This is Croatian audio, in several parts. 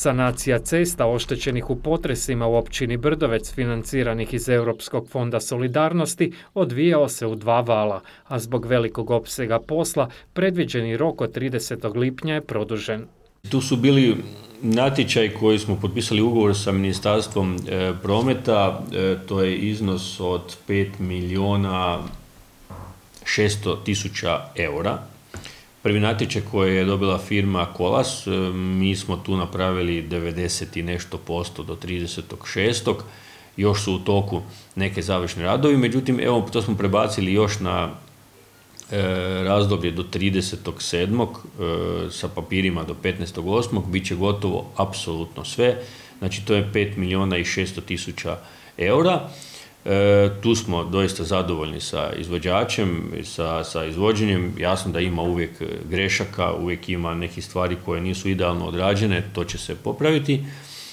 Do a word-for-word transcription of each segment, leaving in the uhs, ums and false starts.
Sanacija cesta oštećenih u potresima u općini Brdovec financiranih iz Europskog fonda solidarnosti odvijao se u dva vala, a zbog velikog opsega posla predviđeni rok od tridesetog lipnja je produžen. Tu su bili natječaj koji smo potpisali ugovor sa Ministarstvom e, prometa, e, to je iznos od pet milijuna šesto tisuća eura. Prvi natječaj koji je dobila firma Kolas, mi smo tu napravili devedeset i nešto posto do tridesetog šestog Još su u toku neke završne radovi, međutim, evo, to smo prebacili još na e, razdoblje do tridesetog sedmog E, sa papirima do petnaestog osmog Bit će gotovo apsolutno sve, znači to je pet milijuna i šesto tisuća eura. E, tu smo doista zadovoljni sa izvođačem, sa, sa izvođenjem. Jasno da ima uvijek grešaka, uvijek ima nekih stvari koje nisu idealno odrađene, to će se popraviti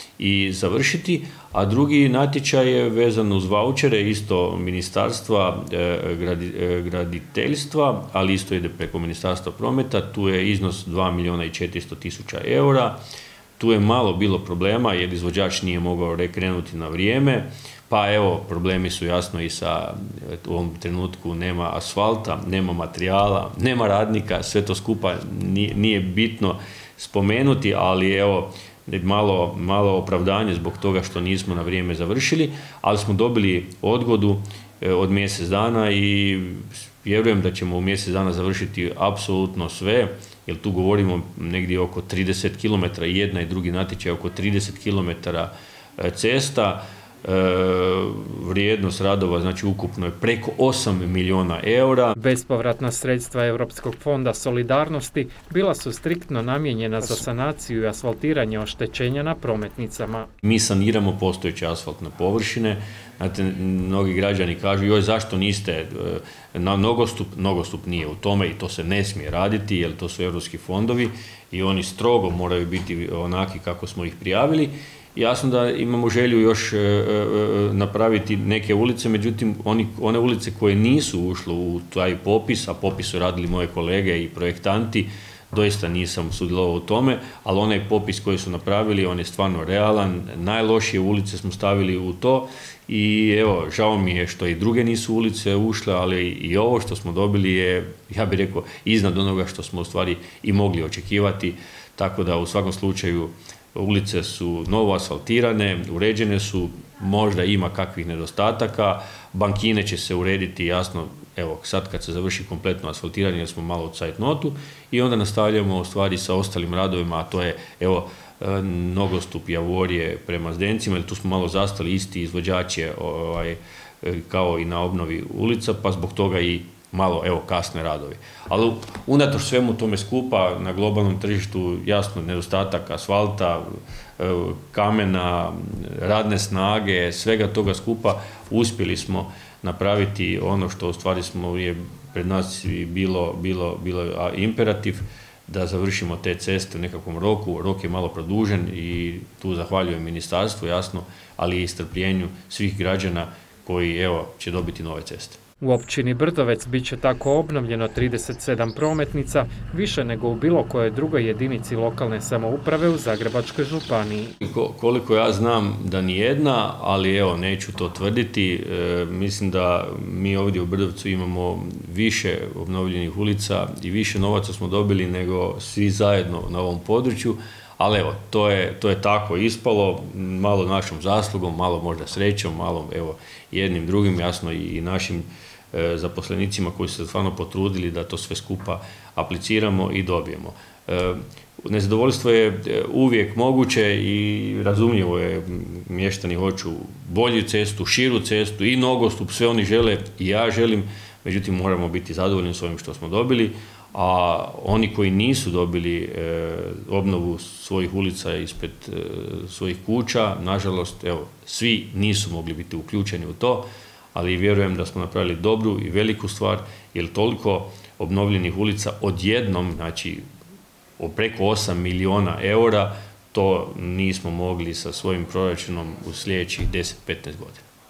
i završiti. A drugi natječaj je vezan uz vaučere, isto ministarstva e, gradi, e, graditeljstva, ali isto ide preko ministarstva prometa. Tu je iznos dva milijuna i četiristo tisuća eura. Tu je malo bilo problema jer izvođač nije mogao rekrenuti na vrijeme. Pa evo, problemi su jasno i sa, u ovom trenutku nema asfalta, nema materijala, nema radnika, sve to skupa nije, nije bitno spomenuti, ali evo, malo, malo opravdanje zbog toga što nismo na vrijeme završili, ali smo dobili odgodu od mjesec dana i vjerujem da ćemo u mjesec dana završiti apsolutno sve, jer tu govorimo negdje oko trideset kilometara, jedna i drugi natječaj oko trideset kilometara cesta. E, vrijednost radova, znači ukupno je preko osam milijuna eura. Bespovratna sredstva Europskog fonda solidarnosti bila su striktno namijenjena za sanaciju i asfaltiranje oštećenja na prometnicama. Mi saniramo postojeće asfaltne površine. Znate, mnogi građani kažu, joj, zašto niste na nogostup? Nogostup nije u tome i to se ne smije raditi, jer to su europski fondovi i oni strogo moraju biti onaki kako smo ih prijavili. Jasno da imamo želju još e, e, napraviti neke ulice, međutim oni, one ulice koje nisu ušle u taj popis, a popis su radili moje kolege i projektanti, doista nisam sudjelovao u tome, ali onaj popis koji su napravili, on je stvarno realan, najlošije ulice smo stavili u to i evo, žao mi je što i druge nisu ulice ušle, ali i ovo što smo dobili je, ja bih rekao, iznad onoga što smo u stvari i mogli očekivati, tako da u svakom slučaju ulice su novo asfaltirane, uređene su, možda ima kakvih nedostataka, bankine će se urediti, jasno, evo sad kad se završi kompletno asfaltiranje, jer smo malo u cajtnotu, i onda nastavljamo u stvari sa ostalim radovima, a to je, evo, nogostup Javorje prema Zdencima, jer tu smo malo zastali, isti izvođač je ovaj, kao i na obnovi ulica, pa zbog toga i malo, evo, kasne radovi. Ali unatoč svemu tome skupa na globalnom tržištu, jasno, nedostatak asfalta, kamena, radne snage, svega toga skupa, uspjeli smo napraviti ono što u stvari smo je pred nas bilo, bilo, bilo imperativ, da završimo te ceste u nekakvom roku. Rok je malo produžen i tu zahvaljujem ministarstvu, jasno, ali i strpljenju svih građana koji, evo, će dobiti nove ceste. U općini Brdovec bit će tako obnovljeno trideset sedam prometnica, više nego u bilo kojoj drugoj jedinici lokalne samouprave u Zagrebačkoj županiji. Koliko ja znam da ni jedna, ali evo, neću to tvrditi. E, mislim da mi ovdje u Brdovcu imamo više obnovljenih ulica i više novaca smo dobili nego svi zajedno na ovom području, ali evo, to je, to je tako ispalo, malo našom zaslugom, malo možda srećom, malo evo, jednim drugim, jasno i našim e, zaposlenicima koji su se stvarno potrudili da to sve skupa apliciramo i dobijemo. E, nezadovoljstvo je uvijek moguće i razumljivo je, mještani hoću bolju cestu, širu cestu i nogostup, sve oni žele i ja želim, međutim moramo biti zadovoljni s ovim što smo dobili, a oni koji nisu dobili e, obnovu svojih ulica ispred e, svojih kuća, nažalost, evo, svi nisu mogli biti uključeni u to, ali vjerujem da smo napravili dobru i veliku stvar, jer toliko obnovljenih ulica odjednom, znači preko osam milijuna eura, to nismo mogli sa svojim proračunom u sljedećih deset do petnaest godina.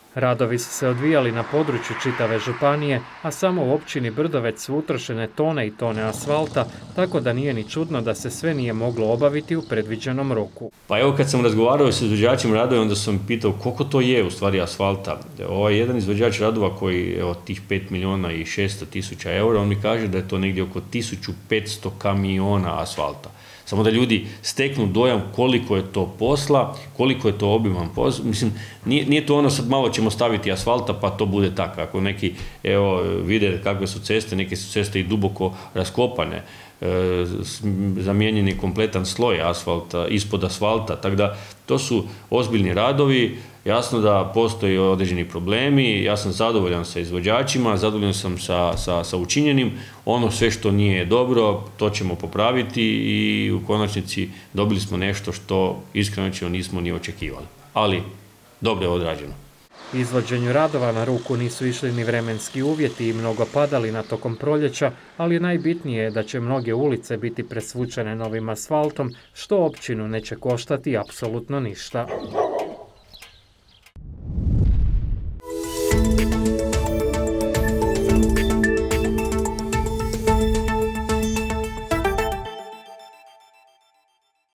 Radovi su se odvijali na području čitave županije, a samo u općini Brdovec su utrošene tone i tone asfalta, tako da nije ni čudno da se sve nije moglo obaviti u predviđenom roku. Pa evo, kad sam razgovarao s izvođačima radova, onda sam pitao koliko to je u stvari asfalta. Ovaj jedan izvođač radova koji je od tih pet milijuna i šesto tisuća eura, on mi kaže da je to negdje oko tisuću petsto kamiona asfalta. Samo da ljudi steknu dojam koliko je to posla, koliko je to obiman posla. Mislim, nije, nije to ono sad malo ćemo staviti asfalta pa to bude tako. Ako neki evo, vide kakve su ceste, neke su ceste i duboko raskopane, e, zamijenjeni kompletan sloj asfalta, ispod asfalta, tako da to su ozbiljni radovi. Jasno da postoje određeni problemi, ja sam zadovoljan sa izvođačima, zadovoljan sam sa, sa, sa učinjenim, ono sve što nije dobro, to ćemo popraviti i u konačnici dobili smo nešto što iskreno nismo ni očekivali, ali dobro je odrađeno. Izvođenju radova na ruku nisu išli ni vremenski uvjeti i mnogo padalina tokom proljeća, ali najbitnije je da će mnoge ulice biti presvučene novim asfaltom, što općinu neće koštati apsolutno ništa.